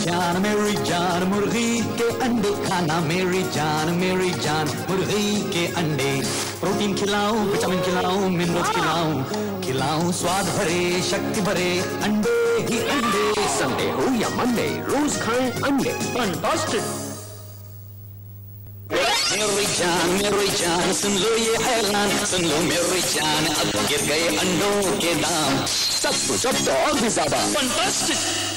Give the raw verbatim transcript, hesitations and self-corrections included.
जान मेरी जान मुर्गी के अंडे खाना, मेरी जान मेरी जान मुर्गी के अंडे। प्रोटीन खिलाऊं, विटामिन खिलाऊं, मिनरल्स खिलाऊं, खिलाऊं स्वाद भरे शक्ति भरे अंडे ही अंडे। संडे हो या मंडे, रोज खाएं अंडे। फैंटास्टिक। मेरी जान मेरी जान सुन लो ये ऐलान, सुन लो मेरी जान अब गिर गए अंडों के दाम। सब कुछ अब तो और भी ज्यादा फैंटास्टिक।